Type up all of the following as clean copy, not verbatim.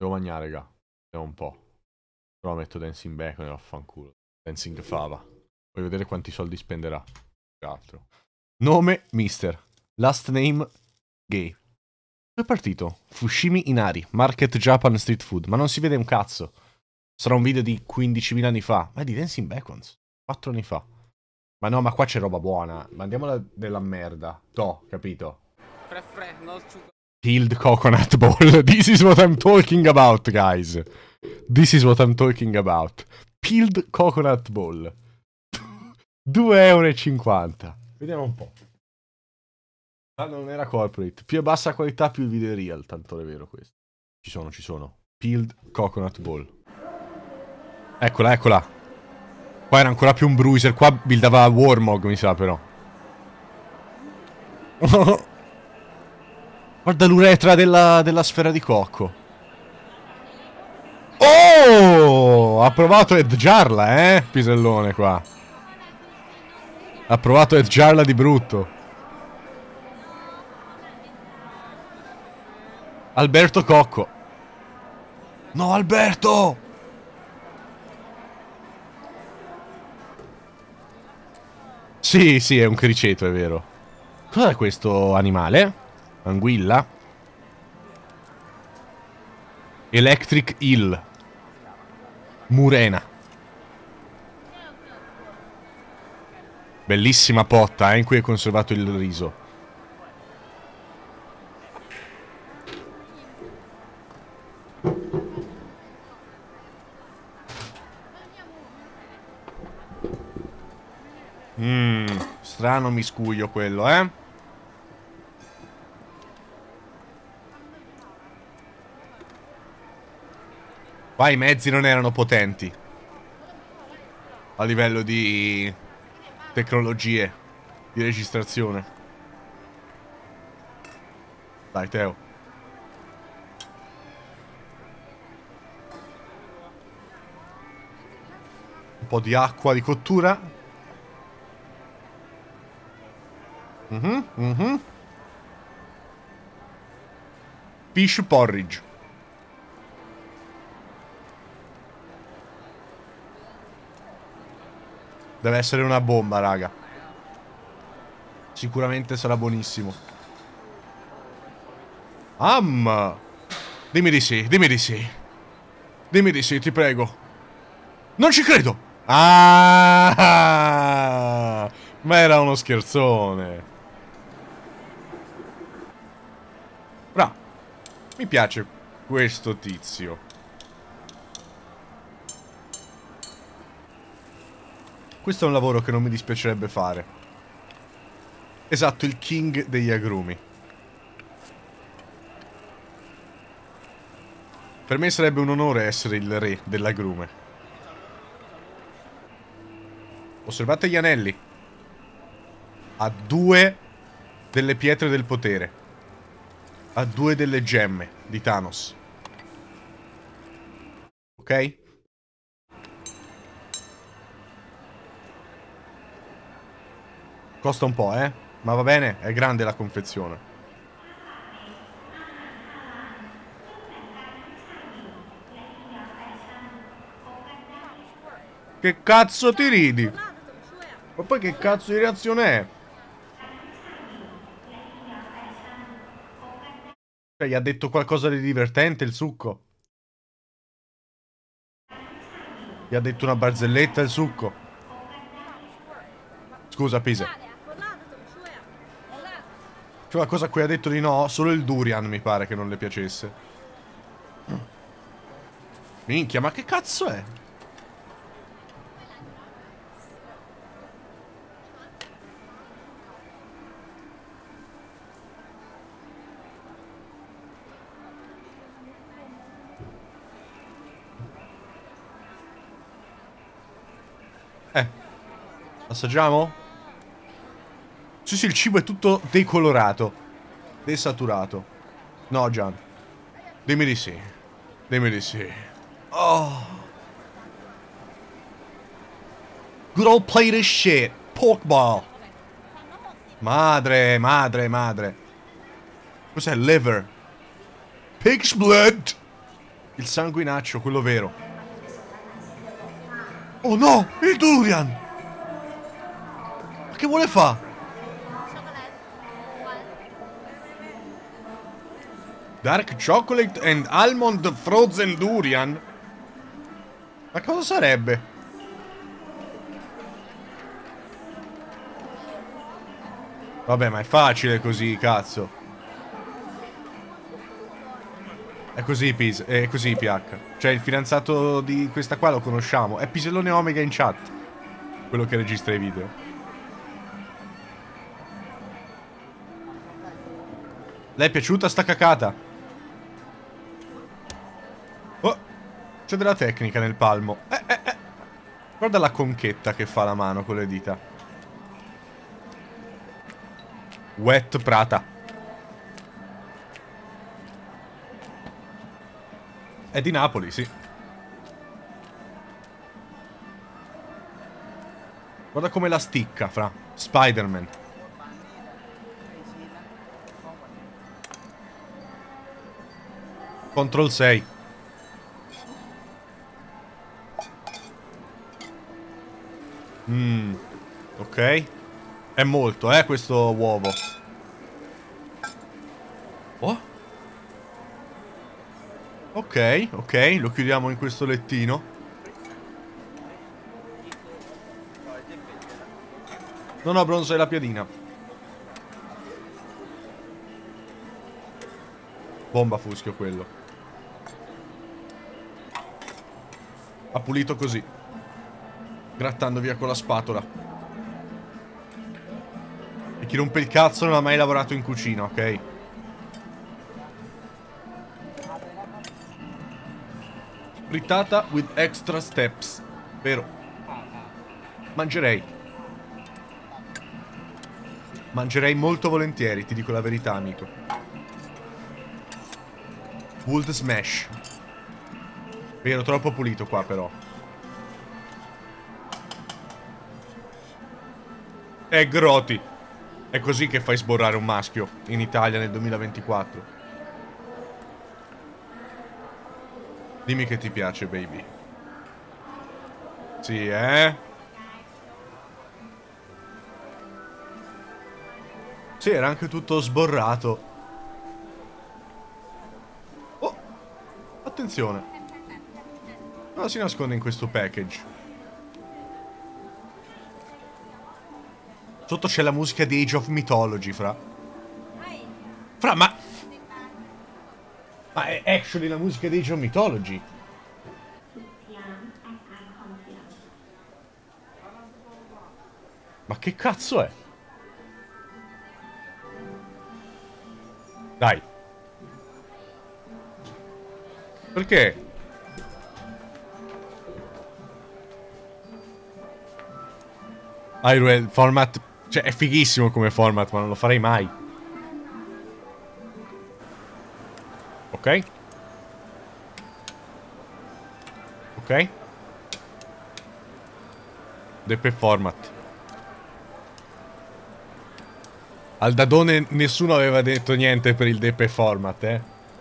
Devo mangiare, raga. Vediamo un po'. Però metto Dancing Bacon e vaffanculo. Dancing Fava. Voglio vedere quanti soldi spenderà. Che altro. Nome, Mister. Last name, Gay. Dove è partito? Fushimi Inari. Market Japan Street Food. Ma non si vede un cazzo. Sarà un video di 15.000 anni fa. Ma è di Dancing Bacons. 4 anni fa. Ma no, ma qua c'è roba buona. Mandiamola della merda. Toh, capito? Peeled coconut ball. This is what I'm talking about, guys. This is what I'm talking about. Peeled coconut ball. 2,50 €. Vediamo un po'. Ah, non era corporate. Più è bassa qualità, più il video è real. Tanto è vero questo. Ci sono. Peeled coconut ball. Eccola, eccola. Qua era ancora più un bruiser. Qua buildava Warmog, mi sa, però. Guarda l'uretra della sfera di cocco. Oh! Ha provato Ed Jarla, Pisellone qua. Ha provato Ed Jarla di brutto. Alberto Cocco. No, Alberto! Sì, sì, è un criceto, è vero. Cos'è questo animale? Anguilla? Electric Eel. Murena. Bellissima potta, in cui è conservato il riso. Strano miscuglio quello, Qua i mezzi non erano potenti. A livello di tecnologie di registrazione. Dai, Teo. Un po' di acqua di cottura. Fish porridge. Deve essere una bomba, raga. Sicuramente sarà buonissimo. Dimmi di sì, dimmi di sì. Dimmi di sì, ti prego. Non ci credo. Ah! Ma era uno scherzone. Bravo. Mi piace questo tizio. Questo è un lavoro che non mi dispiacerebbe fare. Esatto, il king degli agrumi. Per me sarebbe un onore essere il re dell'agrume. Osservate gli anelli. Ha 2 delle pietre del potere. Ha 2 delle gemme di Thanos. Ok? Costa un po', ma va bene, è grande la confezione. Che cazzo ti ridi? Ma poi che cazzo di reazione è? Cioè, gli ha detto qualcosa di divertente il succo? Gli ha detto una barzelletta il succo? Scusa, Pisa. C'è una cosa a cui ha detto di no? Solo il durian mi pare che non le piacesse. Minchia, ma che cazzo è? Assaggiamo? Sì, sì, il cibo è tutto decolorato. Desaturato. No, Gian. Dimmi di sì. Dimmi di sì. Oh. Good old plate of shit. Pork ball. Madre, madre, madre. Cos'è? Liver. Pig's blood. Il sanguinaccio, quello vero. Oh no! Il durian! Ma che vuole fa'? Dark chocolate and almond frozen durian? Ma cosa sarebbe? Vabbè, ma è facile così, cazzo. È così, è così, PH. Cioè, il fidanzato di questa qua lo conosciamo. È Pisellone Omega in chat. Quello che registra i video. Le è piaciuta sta cacata? Oh, c'è della tecnica nel palmo. Guarda la conchetta che fa la mano con le dita. Wet Prata. È di Napoli, sì. Guarda come la sticca, fra. Spider-Man. Control 6. Ok. È molto, questo uovo. Oh. Ok, ok, lo chiudiamo in questo lettino. Non ho bronzo e la piadina. Bomba fuschio quello. Ha pulito così. Grattando via con la spatola. E chi rompe il cazzo non ha mai lavorato in cucina, ok? Frittata with extra steps. Vero. Mangerei. Mangerei molto volentieri, ti dico la verità, amico. Wood smash. Vero, troppo pulito qua, però. Groti. È così che fai sborrare un maschio in Italia nel 2024. Dimmi che ti piace, baby. Sì, Sì, era anche tutto sborrato. Oh! Attenzione. Cosa si nasconde in questo package? Sotto c'è la musica di Age of Mythology, fra. Fra, ma... Ma è actually la musica di Age of Mythology. Ma che cazzo è? Dai. Perché? Hyrule format... Cioè, è fighissimo come format, ma non lo farei mai. Ok. Ok. DP format. Al Dadone nessuno aveva detto niente per il DP format,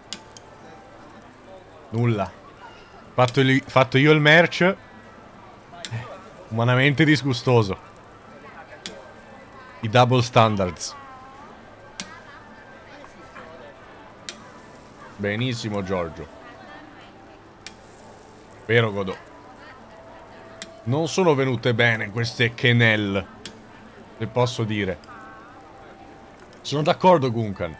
Nulla. Fatto io il merch. Umanamente disgustoso. I double standards. Benissimo, Giorgio. Vero, Godò. Non sono venute bene queste quenelle. Le posso dire. Sono d'accordo, Gunkan.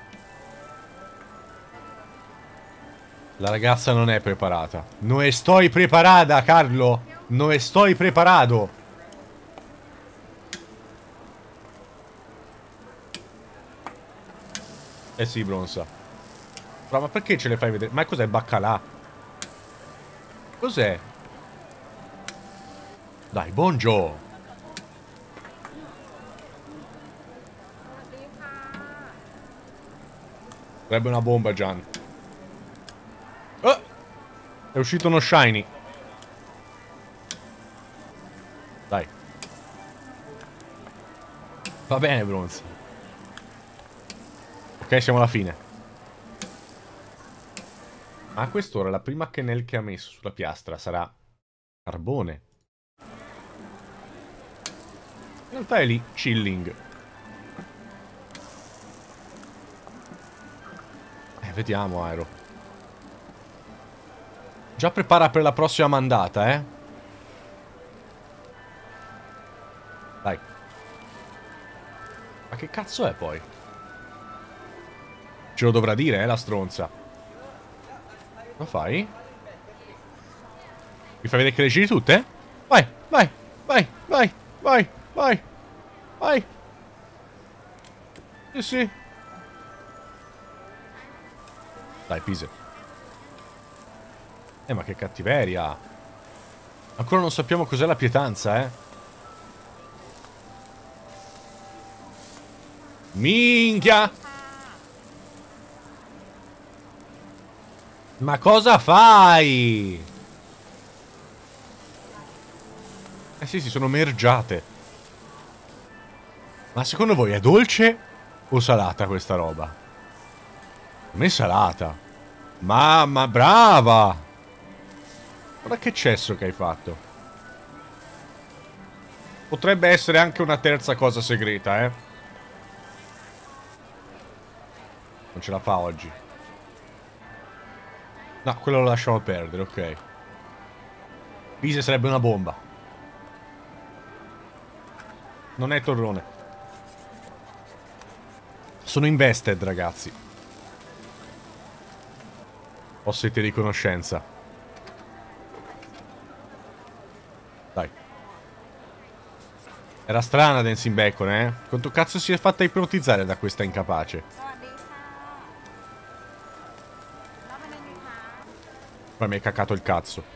La ragazza non è preparata. No estoy preparada, Carlo. No estoy preparado. Eh sì, Bronza. Ma perché ce le fai vedere? Ma cos'è baccalà? Cos'è? Dai, buongiorno. Sarebbe una bomba, Gian. Oh! È uscito uno shiny. Dai. Va bene, Bronza. Ok, siamo alla fine. Ma a quest'ora la prima cannelle che ha messo sulla piastra sarà carbone. In realtà è lì, chilling. Vediamo, Aero. Già prepara per la prossima mandata, eh. Dai. Ma che cazzo è poi? Ce lo dovrà dire, la stronza. Lo fai? Mi fai vedere che le giri tutte? Vai, vai, vai, vai, vai, vai, vai. Sì, sì. Dai, Pise. Ma che cattiveria. Ancora non sappiamo cos'è la pietanza, eh. Minchia! Ma cosa fai? Sì, si sono mergiate. Ma secondo voi è dolce o salata questa roba? A me è salata. Mamma, brava! Guarda che cesso che hai fatto. Potrebbe essere anche una terza cosa segreta, eh. Non ce la fa oggi. No, quello lo lasciamo perdere, ok. Bise sarebbe una bomba. Non è torrone. Sono invested, ragazzi. Ho sete di conoscenza. Dai. Era strana Dancing Bacon, eh? Quanto cazzo si è fatta ipnotizzare da questa incapace? Poi mi hai cacato il cazzo.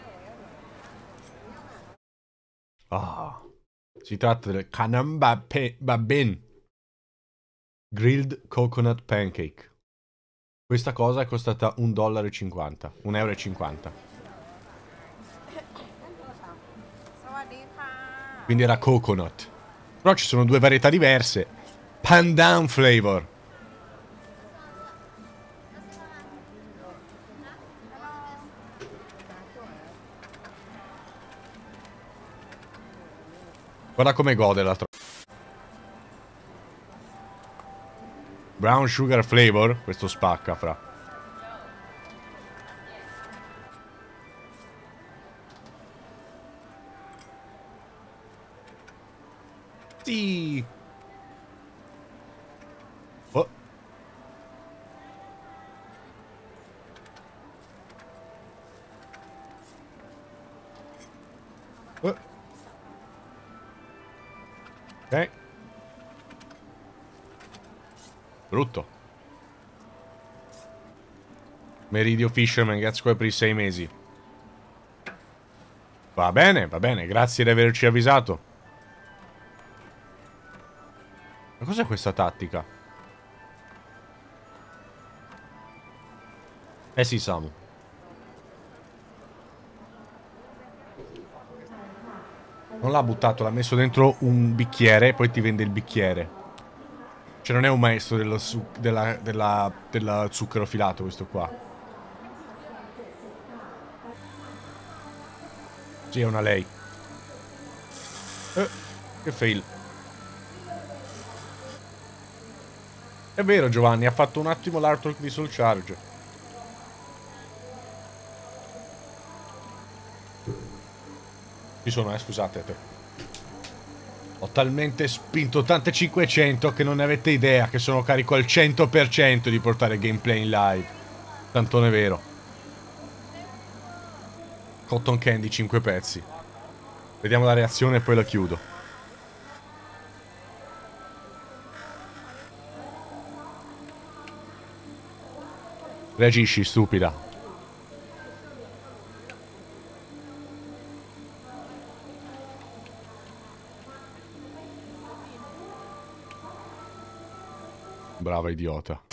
Ah. Si tratta del Kanamba Babin Grilled Coconut Pancake. Questa cosa è costata $1,50. €1,50. Quindi era coconut. Però ci sono due varietà diverse. Pandan flavor. Guarda come gode l'altro. Brown sugar flavor. Questo spacca, fra. Sì. Oh. Oh. Ok. Brutto. Meridio Fisherman, grazie per i 6 mesi. Va bene, grazie di averci avvisato. Ma cos'è questa tattica? Sì, Samu. Non l'ha buttato, l'ha messo dentro un bicchiere e poi ti vende il bicchiere. Cioè non è un maestro della zucchero filato questo qua. Sì, è una lei. Che fail. È vero Giovanni, ha fatto un attimo l'artwork di Soul Charge. Ci sono, scusate te. Ho talmente spinto tante 500 che non ne avete idea che sono carico al 100% di portare gameplay in live. Tantone vero. Cotton Candy 5 pezzi. Vediamo la reazione e poi la chiudo. Reagisci, stupida. Brava idiota.